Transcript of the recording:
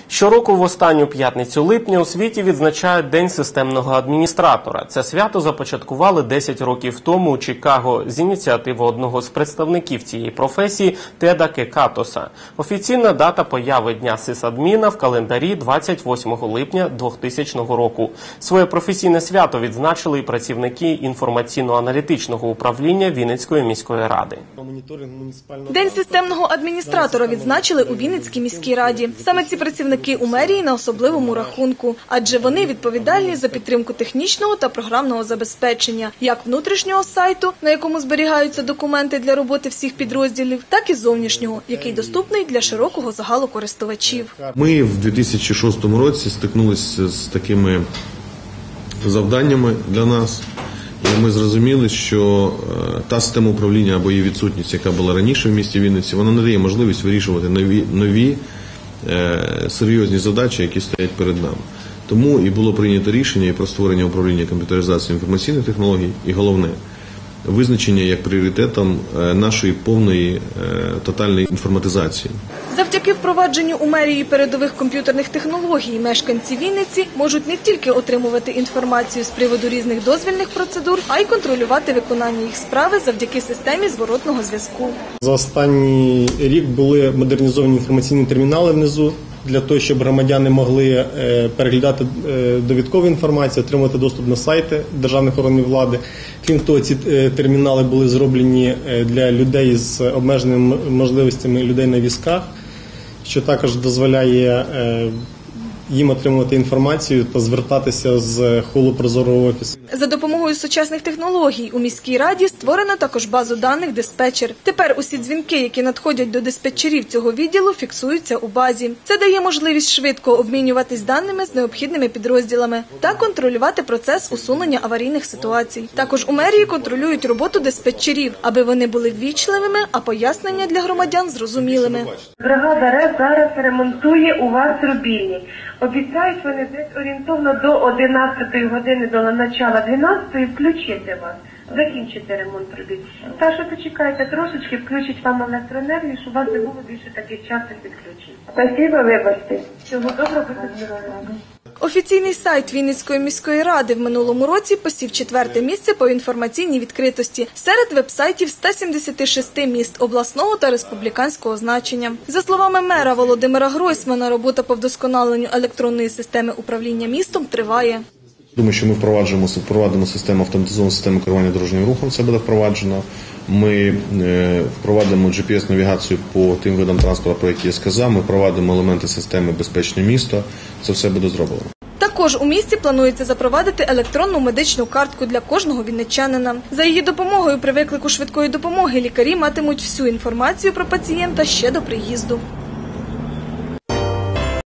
Щороку в останню п'ятницю липня у світі відзначають День системного адміністратора. Це свято започаткували 10 років тому у Чикаго з ініціативи одного з представників цієї професії Теда Кекатоса. Офіційна дата появи Дня сисадміна в календарі 28 липня 2000 року. Своє професійне свято відзначили і працівники інформаційно-аналітичного управління Вінницької міської ради. День системного адміністратора відзначили у Вінницькій міській раді. Саме ці працівники у мерії на особливому рахунку, адже вони відповідальні за підтримку технічного та програмного забезпечення, як внутрішнього сайту, на якому зберігаються документи для роботи всіх підрозділів, так і зовнішнього, який доступний для широкого загалу користувачів. Ми в 2006 році стикнулися з такими завданнями для нас. І ми зрозуміли, що та система управління або її відсутність, яка була раніше в місті Вінниці, вона не дає можливість вирішувати нові серйозні задачі, які стоять перед нами. Тому і було прийнято рішення і про створення управління комп'ютеризації інформаційних технологій, і головне – визначення як пріоритетом нашої повної тотальної інформатизації. Завдяки впровадженню у мерії передових комп'ютерних технологій мешканці Вінниці можуть не тільки отримувати інформацію з приводу різних дозвільних процедур, а й контролювати виконання їх справи завдяки системі зворотного зв'язку. За останній рік були модернізовані інформаційні термінали внизу, для того, щоб громадяни могли переглядати довідкову інформацію, отримати доступ на сайти державних органів влади. Крім того, ці термінали були зроблені для людей з обмеженими можливостями, людей на візках, що також дозволяє їм отримувати інформацію та звертатися з холу прозорого офісу. За допомогою сучасних технологій у міській раді створено також базу даних «Диспетчер». Тепер усі дзвінки, які надходять до диспетчерів цього відділу, фіксуються у базі. Це дає можливість швидко обмінюватись даними з необхідними підрозділами та контролювати процес усунення аварійних ситуацій. Також у мерії контролюють роботу диспетчерів, аби вони були ввічливими, а пояснення для громадян зрозумілими. Бригада РЕС зараз ремонтує у вас рубільник. Обіцяють вони десь орієнтовно до 11 години, до начала 12 включити вас, закінчити ремонт робіт. Так що почекайте трошечки, включить вам електроенергію, щоб у вас не було більше таких частих відключень. Спасибо, вибачте. Всього доброго, будьте здорові. Офіційний сайт Вінницької міської ради в минулому році посів 4-те місце по інформаційній відкритості серед веб-сайтів 176 міст обласного та республіканського значення. За словами мера Володимира Гройсмана, робота по вдосконаленню електронної системи управління містом триває. Думаю, що ми впровадимо систему, автоматизовану систему керування дорожнім рухом, це буде впроваджено. Ми впровадимо GPS-навігацію по тим видам транспорту, про які я сказав. Ми впровадимо елементи системи «Безпечне місто». Це все буде зроблено. Також у місті планується запровадити електронну медичну картку для кожного вінничанина. За її допомогою при виклику швидкої допомоги лікарі матимуть всю інформацію про пацієнта ще до приїзду.